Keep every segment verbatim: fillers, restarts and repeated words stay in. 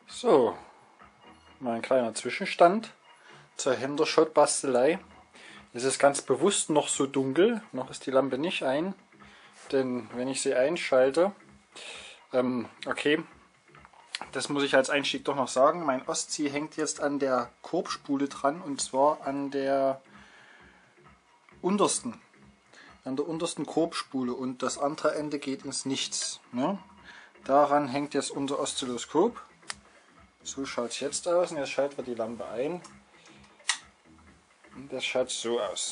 So, mal ein kleiner Zwischenstand zur Hendershot-Bastelei. Es ist ganz bewusst noch so dunkel, noch ist die Lampe nicht ein, denn wenn ich sie einschalte, ähm, okay, das muss ich als Einstieg doch noch sagen, mein Ostsee hängt jetzt an der Korbspule dran, und zwar an der untersten, an der untersten Korbspule, und das andere Ende geht ins Nichts. Ne? Daran hängt jetzt unser Oszilloskop. So schaut es jetzt aus, und jetzt schalten wir die Lampe ein. Und das schaut so aus.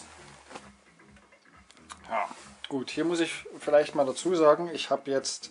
Ja, gut, hier muss ich vielleicht mal dazu sagen, ich habe jetzt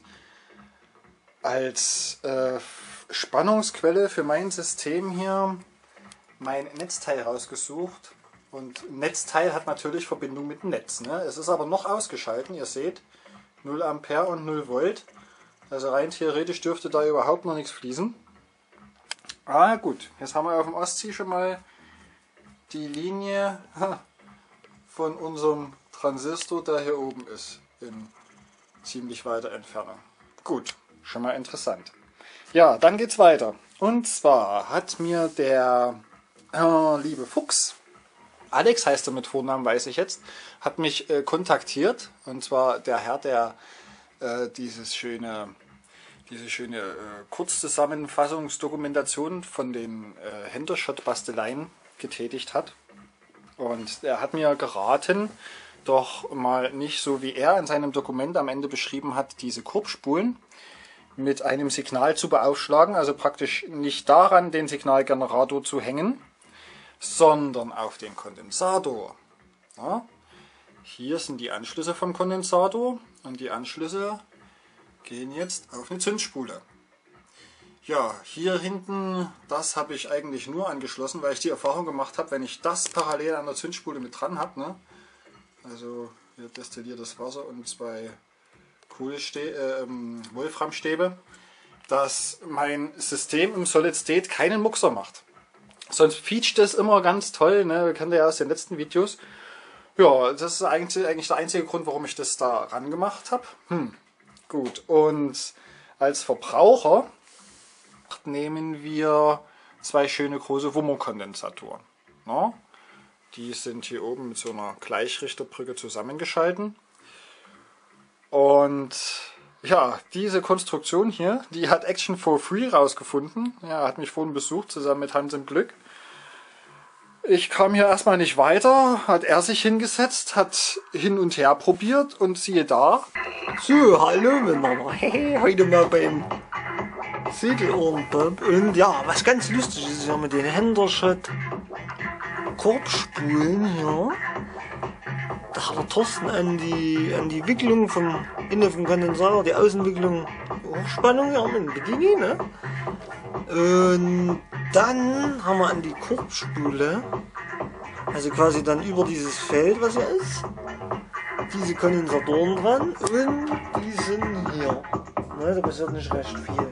als äh, Spannungsquelle für mein System hier mein Netzteil rausgesucht. Und Netzteil hat natürlich Verbindung mit dem Netz. Ne? Es ist aber noch ausgeschalten, ihr seht, null Ampere und null Volt. Also rein theoretisch dürfte da überhaupt noch nichts fließen. Ah gut, jetzt haben wir auf dem Ostsee schon mal die Linie von unserem Transistor, der hier oben ist, in ziemlich weiter Entfernung. Gut, schon mal interessant. Ja, dann geht's weiter. Und zwar hat mir der äh, liebe Fuchs, Alex heißt er mit Vornamen, weiß ich jetzt, hat mich äh, kontaktiert. Und zwar der Herr, der äh, dieses schöne, diese schöne äh, Kurzzusammenfassungsdokumentation von den äh, Hendershot-Basteleien getätigt hat. Und er hat mir geraten, doch mal nicht so wie er in seinem Dokument am Ende beschrieben hat, diese Korbspulen mit einem Signal zu beaufschlagen, also praktisch nicht daran den Signalgenerator zu hängen, sondern auf den Kondensator. Ja, hier sind die Anschlüsse vom Kondensator, und die Anschlüsse gehen jetzt auf eine Zündspule. Ja, hier hinten, das habe ich eigentlich nur angeschlossen, weil ich die Erfahrung gemacht habe, wenn ich das parallel an der Zündspule mit dran habe, ne? Also hier destilliertes Wasser und zwei Kohleste äh, ähm, Wolframstäbe, dass mein System im Solid State keinen Muckser macht. Sonst feature das immer ganz toll, ne? Kennt ihr ja aus den letzten Videos. Ja, das ist eigentlich, eigentlich der einzige Grund, warum ich das da ran gemacht habe. Hm. Gut, und als Verbraucher nehmen wir zwei schöne große Wummer-Kondensatoren. Ne? Die sind hier oben mit so einer Gleichrichterbrücke zusammengeschalten. Und ja, diese Konstruktion hier, die hat Action for Free rausgefunden. Ja, hat mich vorhin besucht, zusammen mit Hans im Glück. Ich kam hier erstmal nicht weiter, hat er sich hingesetzt, hat hin und her probiert, und siehe da. So, hallo miteinander. Hey, heute mal beim Segelohrenpump. Und ja, was ganz lustig ist ja mit den Hendershot Korbspulen hier. Da hat der Thorsten an die, an die Wicklung vom Innen vom Kondensator, die Außenwicklung, Hochspannung, ja, mit dem Bedini, ne? Und dann haben wir an die Korbspule, also quasi dann über dieses Feld, was hier ist, diese Kondensatoren dran, und die sind hier. Ne, da passiert nicht recht viel.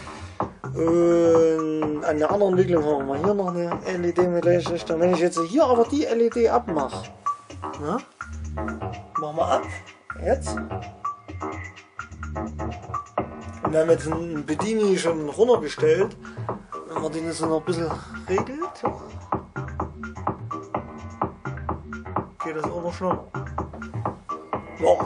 Und an der anderen Wicklung haben wir hier noch eine L E D mit Leuchtlichtern. Wenn ich jetzt hier aber die L E D abmache, ne? Machen wir ab, jetzt. Und wir haben jetzt einen Bedini schon runtergestellt. Wenn man den jetzt noch ein bisschen regelt, ja, geht das auch noch schneller. Ja.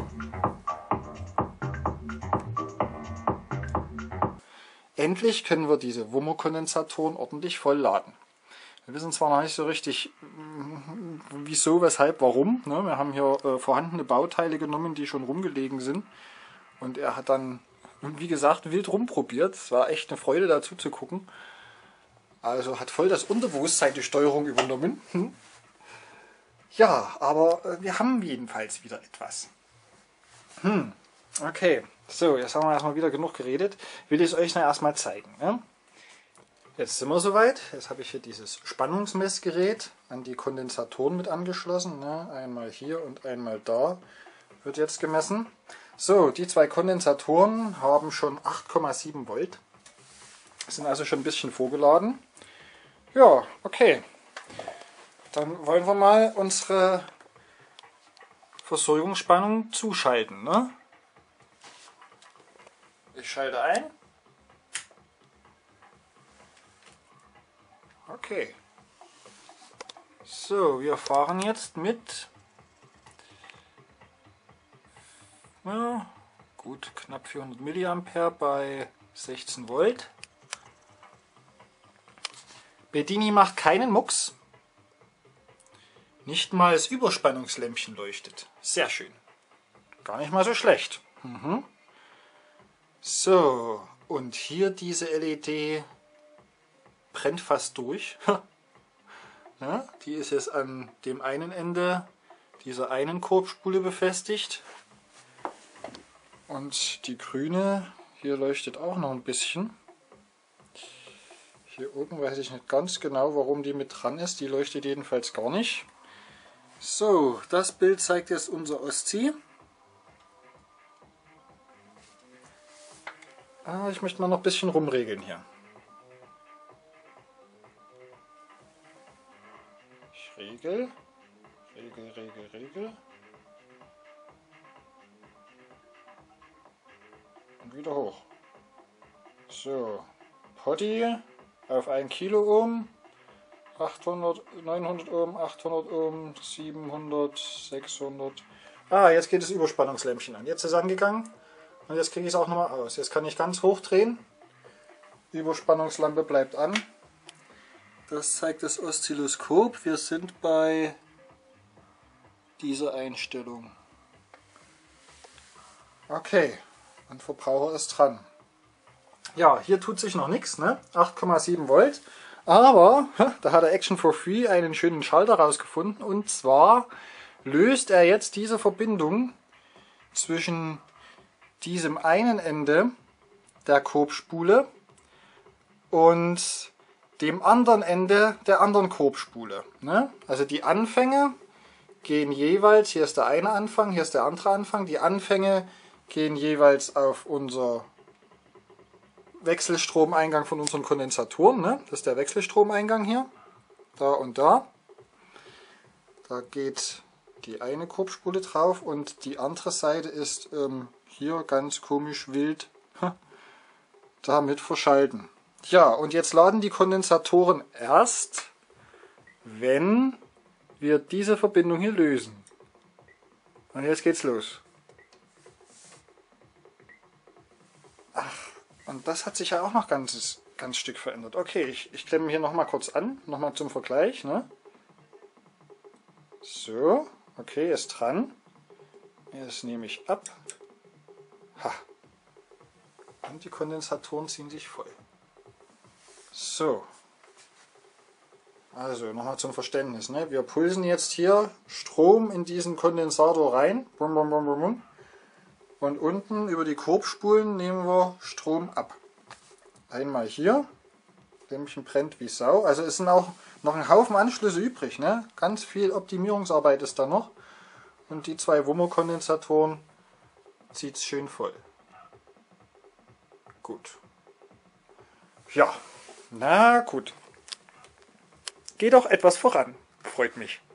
Endlich können wir diese Wummer-Kondensatoren ordentlich vollladen. Wir wissen zwar noch nicht so richtig, wieso, weshalb, warum. Ne? Wir haben hier äh, vorhandene Bauteile genommen, die schon rumgelegen sind. Und er hat dann, wie gesagt, wild rumprobiert. Es war echt eine Freude, dazu zu gucken. Also hat voll das Unterbewusstsein die Steuerung übernommen. Hm. Ja, aber äh, wir haben jedenfalls wieder etwas. Hm. Okay, so, jetzt haben wir erstmal wieder genug geredet. Will ich es euch noch erstmal zeigen. Ne? Jetzt sind wir soweit. Jetzt habe ich hier dieses Spannungsmessgerät an die Kondensatoren mit angeschlossen. Ne? Einmal hier und einmal da wird jetzt gemessen. So, die zwei Kondensatoren haben schon acht Komma sieben Volt. Sind also schon ein bisschen vorgeladen. Ja, okay. Dann wollen wir mal unsere Versorgungsspannung zuschalten. Ne? Ich schalte ein. Okay. So, wir fahren jetzt mit ja, gut knapp vierhundert Milliampere bei sechzehn Volt. Bedini macht keinen Mucks. Nicht mal das Überspannungslämpchen leuchtet. Sehr schön. Gar nicht mal so schlecht. Mhm. So, und hier diese L E D brennt fast durch. Ja, die ist jetzt an dem einen Ende dieser einen Kurbspule befestigt. Und die grüne hier leuchtet auch noch ein bisschen. Hier oben weiß ich nicht ganz genau, warum die mit dran ist. Die leuchtet jedenfalls gar nicht. So, das Bild zeigt jetzt unser Oszi. Ah, ich möchte mal noch ein bisschen rumregeln hier. Ich regel, regel, regel, regel. Und wieder hoch. So, Potti auf ein Kiloohm. achthundert, neunhundert Ohm, achthundert Ohm, siebenhundert, sechshundert. Ah, jetzt geht das Überspannungslämpchen an. Jetzt ist es angegangen und jetzt kriege ich es auch nochmal aus. Jetzt kann ich ganz hoch drehen. Überspannungslampe bleibt an. Das zeigt das Oszilloskop. Wir sind bei dieser Einstellung. Okay, und Verbraucher ist dran. Ja, hier tut sich noch nichts, ne? acht Komma sieben Volt. Aber da hat der Action for Free einen schönen Schalter rausgefunden, und zwar löst er jetzt diese Verbindung zwischen diesem einen Ende der Kurbspule und dem anderen Ende der anderen Kurbspule. Ne? Also die Anfänge gehen jeweils, hier ist der eine Anfang, hier ist der andere Anfang, die Anfänge gehen jeweils auf unser Wechselstromeingang von unseren Kondensatoren, ne? Das ist der Wechselstromeingang hier, da und da. Da geht die eine Kurbspule drauf und die andere Seite ist ähm, hier ganz komisch wild damit verschalten. Ja, und jetzt laden die Kondensatoren erst, wenn wir diese Verbindung hier lösen. Und jetzt geht's los. Ach. Und das hat sich ja auch noch ganz, ganz Stück verändert. Okay, ich, ich klemme hier nochmal kurz an, nochmal zum Vergleich. Ne? So, okay, ist dran. Jetzt nehme ich ab. Ha. Und die Kondensatoren ziehen sich voll. So. Also nochmal zum Verständnis. Ne? Wir pulsen jetzt hier Strom in diesen Kondensator rein. Bum, bum, bum, bum. Und unten über die Kurbspulen nehmen wir Strom ab. Einmal hier, Lämpchen brennt wie Sau. Also es sind auch noch ein Haufen Anschlüsse übrig. Ne? Ganz viel Optimierungsarbeit ist da noch. Und die zwei Wummer-Kondensatoren zieht es schön voll. Gut. Ja, na gut. Geht auch etwas voran. Freut mich.